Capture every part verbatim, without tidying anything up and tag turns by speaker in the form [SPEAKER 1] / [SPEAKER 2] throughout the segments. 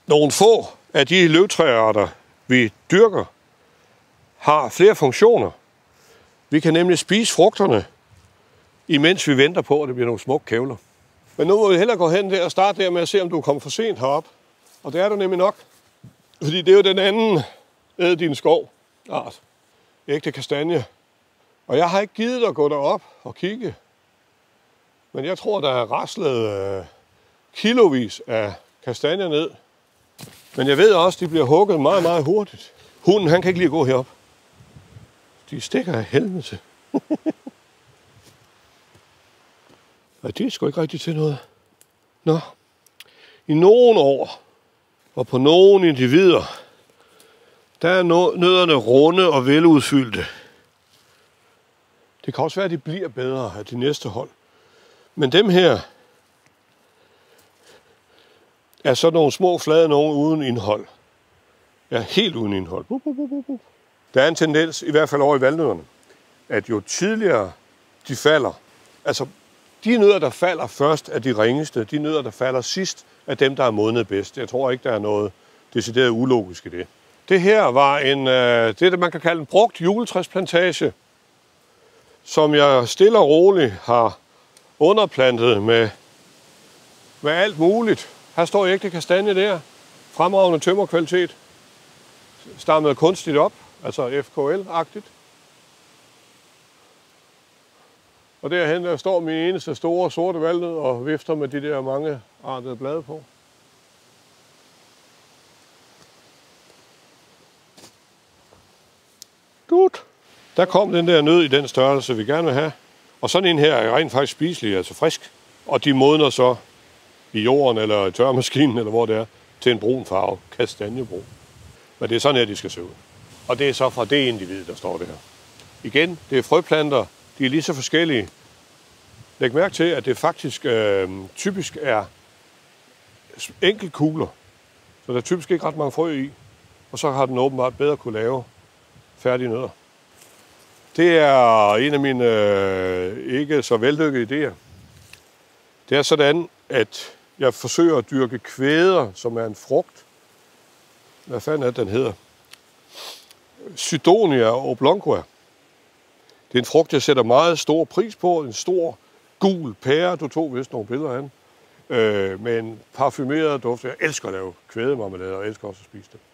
[SPEAKER 1] Nogle få af de løvtræarter, vi dyrker, har flere funktioner. Vi kan nemlig spise frugterne, imens vi venter på, at det bliver nogle smukke kævler. Men nu må vi hellere gå hen der og starte der med at se, om du kommer for sent herop. Og det er du nemlig nok. Fordi det er jo den anden æd din skov art. Ægte kastanje. Og jeg har ikke givet dig at gå derop og kigge. Men jeg tror, der er raslet øh, kilovis af kastanjer ned. Men jeg ved også, at de bliver hugget meget, meget hurtigt. Hunden, han kan ikke lige gå herop. De stikker af helvede til. Ja, det er sgu ikke rigtig til noget. Nå. I nogle år, og på nogle individer, der er nødderne runde og veludfyldte. Det kan også være, at de bliver bedre af de næste hold. Men dem her er sådan nogle små, flade nogen uden indhold. Ja, helt uden indhold. Der er en tendens, i hvert fald over i valnødderne, at jo tidligere de falder, altså de nødder, der falder først, er de ringeste. De nødder, der falder sidst, er dem, der er modnet bedst. Jeg tror ikke, der er noget decideret ulogisk i det. Det her var en, øh, det, det man kan kalde en brugt juletræsplantage, som jeg stille og roligt har underplantet med, med alt muligt. Her står ægte kastanje der. Fremragende tømmerkvalitet. Stammet kunstigt op, altså F K L-agtigt. Og derhen der står min eneste store sorte valnød og vifter med de der mange artede blade på. Dut. Der kom den der nød i den størrelse, vi gerne vil have. Og sådan en her er rent faktisk spiselig, altså frisk. Og de modner så i jorden eller i tørremaskinen, eller hvor det er, til en brun farve, kastanjebrun. Men det er sådan her, de skal se ud. Og det er så fra det individ, der står det her. Igen, det er frøplanter. De er lige så forskellige. Læg mærke til, at det faktisk øh, typisk er enkeltkugler. Så der er typisk ikke ret mange frø i. Og så har den åbenbart bedre kunne lave færdige nødder. Det er en af mine øh, ikke så vellykkede idéer. Det er sådan, at jeg forsøger at dyrke kvæder, som er en frugt. Hvad fanden er det, den hedder? Cydonia oblongua. Det er en frugt, jeg sætter meget stor pris på. En stor gul pære. Du tog vist nogle billeder af den. Øh, med en parfumeret duft. Jeg elsker at lave kvædemarmelade, og elsker også at spise det.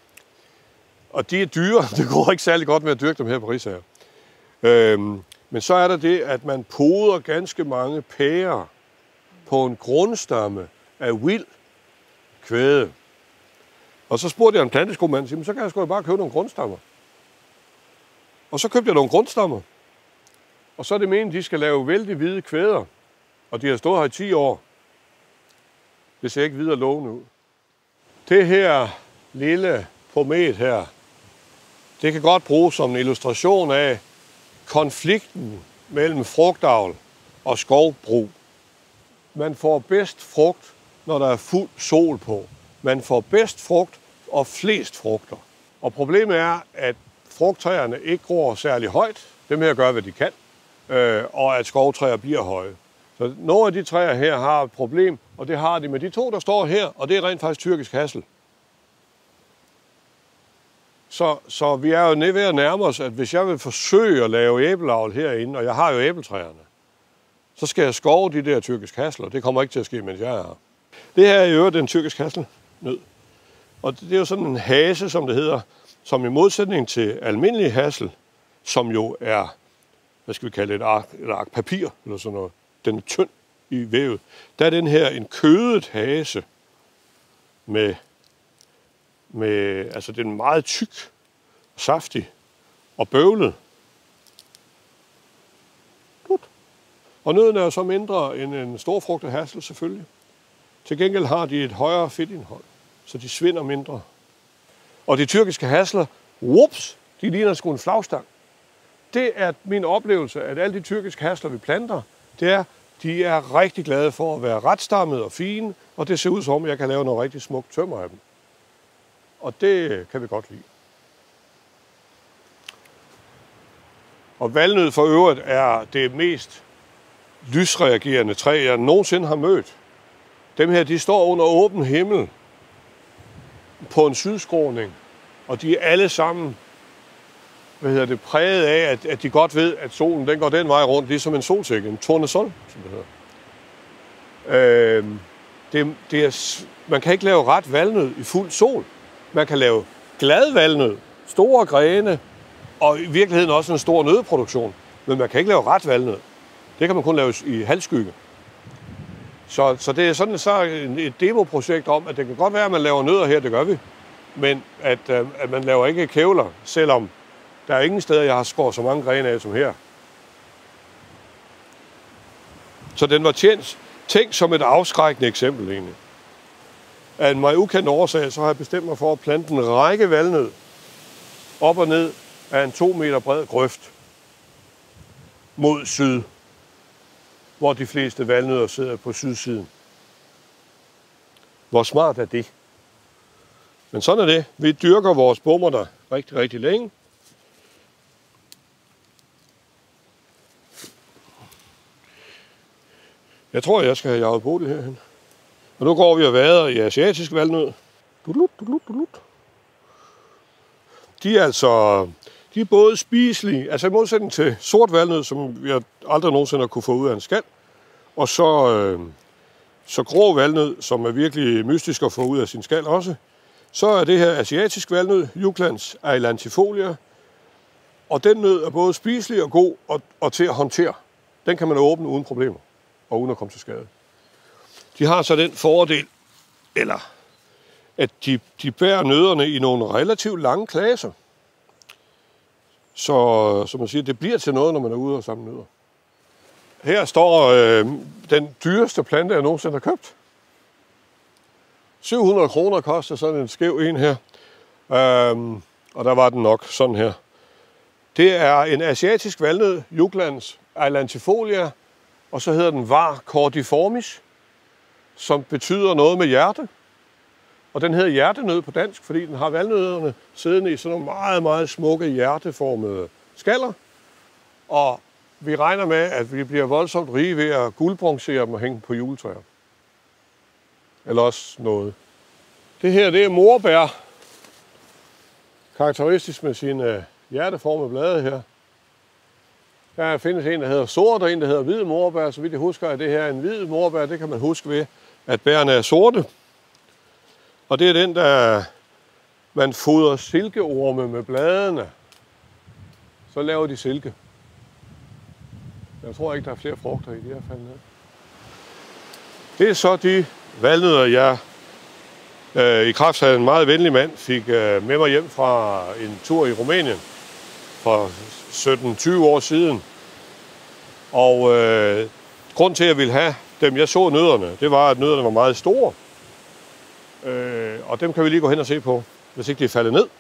[SPEAKER 1] Og de er dyre. Det går ikke særlig godt med at dyrke dem her på Risager. Øh, men så er der det, at man poder ganske mange pærer på en grundstamme af vild kvæde. Og så spurgte jeg en planteskomand, så kan jeg sgu bare købe nogle grundstammer. Og så købte jeg nogle grundstammer. Og så er det meningen, de skal lave vældig hvide kvæder. Og de har stået her i ti år. Det ser ikke videre lovende ud. Det her lille pomet her, det kan godt bruges som en illustration af konflikten mellem frugtavl og skovbrug. Man får bedst frugt, når der er fuld sol på. Man får bedst frugt og flest frugter. Og problemet er, at frugttræerne ikke gror særlig højt. Dem her gør, hvad de kan. Øh, og at skovtræer bliver høje. Så nogle af de træer her har et problem, og det har de med de to, der står her, og det er rent faktisk tyrkisk hassel. Så, så vi er jo ved at nærme os, at hvis jeg vil forsøge at lave æbleavl herinde, og jeg har jo æbletræerne, så skal jeg skove de der tyrkisk hassel, og det kommer ikke til at ske, mens jeg er her. Det her er i øvrigt den tyrkisk hasselnød. Og det er jo sådan en hase, som det hedder, som i modsætning til almindelig hassel, som jo er, hvad skal vi kalde det, et ark, et ark papir, eller sådan noget. Den er tynd i vævet. Der er den her en kødet hase med, med altså den er meget tyk, saftig og bøvlet. Og nøden er jo så mindre end en storfrugtet hassel selvfølgelig. Til gengæld har de et højere fedtindhold, så de svinder mindre. Og de tyrkiske hasler, whoops, de ligner sgu en flagstang. Det er min oplevelse, at alle de tyrkiske hasler, vi planter, det er, de er rigtig glade for at være retstammede og fine, og det ser ud som om, jeg kan lave noget rigtig smukt tømmer af dem. Og det kan vi godt lide. Og valnød for øvrigt er det mest lysreagerende træ, jeg nogensinde har mødt. Dem her, de står under åben himmel på en sydskråning, og de er alle sammen hvad hedder det, præget af, at, at de godt ved, at solen den går den vej rundt, ligesom en solsikke, en tournesol, som det hedder. Øh, det, det er, man kan ikke lave ret valnød i fuld sol. Man kan lave glad valnød, store grene, og i virkeligheden også en stor nødproduktion. Men man kan ikke lave ret valnød. Det kan man kun lave i halvskygge. Så, så det er sådan så et demoprojekt om, at det kan godt være, at man laver nødder her, det gør vi. Men at, at man laver ikke kævler, selvom der er ingen steder, jeg har skåret så mange grene af som her. Så den var tjent, tænkt som et afskrækkende eksempel egentlig. Af en mig ukendt årsag, så har jeg bestemt mig for at plante en række valnød op og ned af en to meter bred grøft mod syd, hvor de fleste valnødder sidder på sydsiden. Hvor smart er det? Men sådan er det. Vi dyrker vores bommer der rigtig, rigtig længe. Jeg tror, jeg skal have jaget Bodil herhen. Og nu går vi og vader i asiatisk valnød. De er altså, de er både spiselige, altså i modsætning til sort valnød, som vi aldrig nogensinde har kunne få ud af en skal, og så, øh, så grå valnød, som er virkelig mystisk at få ud af sin skal også. Så er det her asiatisk valnød, Juglans ailantifolia, og den nød er både spiselig og god og, og til at håndtere. Den kan man åbne uden problemer og uden at komme til skade. De har så den fordel, eller at de, de bærer nødderne i nogle relativt lange klaser. Så som man siger, det bliver til noget, når man er ude og samle nødder. Her står øh, den dyreste plante, jeg nogensinde har købt. syv hundrede kroner koster sådan en skæv en her. Øhm, og der var den nok sådan her. Det er en asiatisk valnød, Juglans ailantifolia, og så hedder den var cordiformis, som betyder noget med hjerte. Og den hedder hjertenød på dansk, fordi den har valnødderne siddende i sådan nogle meget, meget smukke hjerteformede skaller. Og vi regner med, at vi bliver voldsomt rige ved at guldbronzere dem og hænge på juletræer. Eller også noget. Det her, det er morbær. Karakteristisk med sine hjerteformede blade her. Der findes en, der hedder sort, og en, der hedder hvid morbær. Så vidt jeg husker, at det her er en hvid morbær. Det kan man huske ved, at bærene er sorte. Og det er den, der man fodrer silkeorme med bladene. Så laver de silke. Jeg tror ikke, der er flere frugter i de her fald. Det er så de valnødder, jeg øh, i kraft af en meget venlig mand fik øh, med mig hjem fra en tur i Rumænien for sytten tyve år siden. Og øh, grund til, at jeg ville have dem, jeg så nødderne, det var, at nødderne var meget store. Øh, og dem kan vi lige gå hen og se på, hvis ikke de er faldet ned.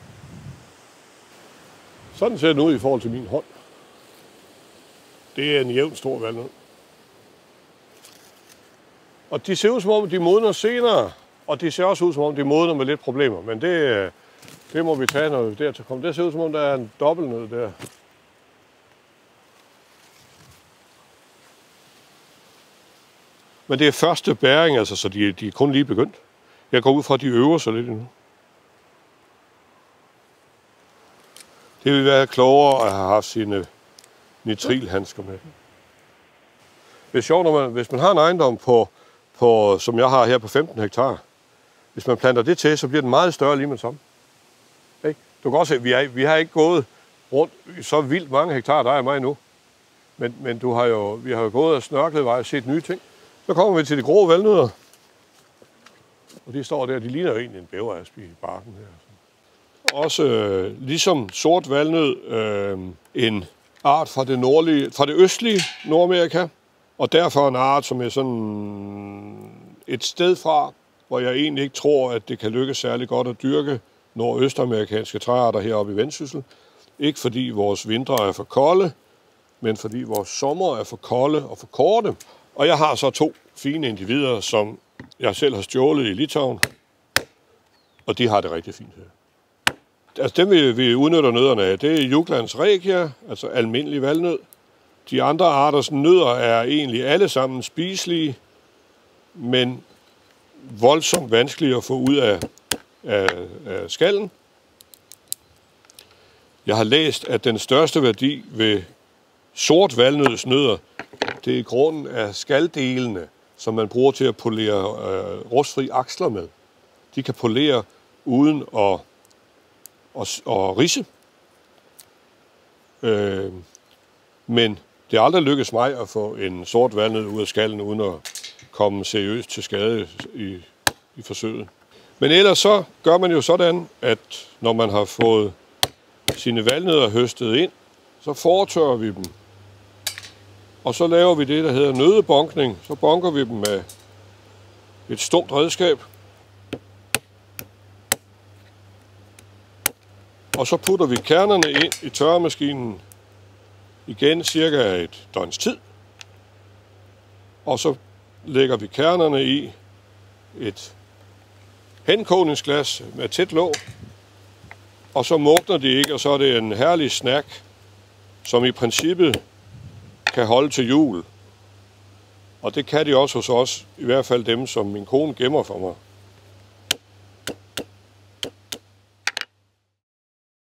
[SPEAKER 1] Sådan ser den ud i forhold til min hånd. Det er en jævn stor valnød. Og de ser ud som om, de modner senere, og de ser også ud som om, de modner med lidt problemer. Men det, det må vi tage, når vi dertil kommer. Det ser ud som om, der er en dobbeltnød der. Men det er første bæring, altså, så de, de er kun lige begyndt. Jeg går ud fra, at de øver sig lidt endnu. Det vil være klogere at have haft sine nitrilhandsker med. Det er sjovt, når man, hvis man har en ejendom, på, på, som jeg har her på femten hektar, hvis man planter det til, så bliver den meget større lige med sammen. Du kan også se, at vi, er, vi har ikke gået rundt så vildt mange hektar, der er mig nu. Men, men du har jo, vi har jo gået og snørklet vej og set nye ting. Så kommer vi til de grå valnødder. Og de står der, de ligner jo egentlig en bæverasp i barken her. Også øh, ligesom sort valnød, øh, en art fra det, nordlige, fra det østlige Nordamerika. Og derfor en art, som er sådan et sted fra, hvor jeg egentlig ikke tror, at det kan lykkes særlig godt at dyrke nordøstamerikanske træarter heroppe i Vendsyssel. Ikke fordi vores vintre er for kolde, men fordi vores sommer er for kolde og for korte. Og jeg har så to fine individer, som jeg selv har stjålet i Litauen, og de har det rigtig fint her. Altså dem, vi, vi udnytter nødderne af, det er Juglans regia, altså almindelig valnød. De andre arters nødder er egentlig alle sammen spiselige, men voldsomt vanskelige at få ud af af, af skallen. Jeg har læst, at den største værdi ved sort valnødsnødder, det er i grunden af skaldelene, som man bruger til at polere øh, rustfri aksler med. De kan polere uden at, at, at ridse. Øh, men det er aldrig lykkedes mig at få en sort valnød ud af skallen, uden at komme seriøst til skade i, i forsøget. Men ellers så gør man jo sådan, at når man har fået sine valnødder høstet ind, så fortørrer vi dem. Og så laver vi det, der hedder nøddebunkning. Så bunker vi dem med et stumt redskab. Og så putter vi kernerne ind i tørremaskinen igen cirka et døgns tid. Og så lægger vi kernerne i et henkogningsglas med tæt låg. Og så mugner de ikke, og så er det en herlig snack, som i princippet kan holde til jul. Og det kan de også hos os, i hvert fald dem, som min kone gemmer for mig.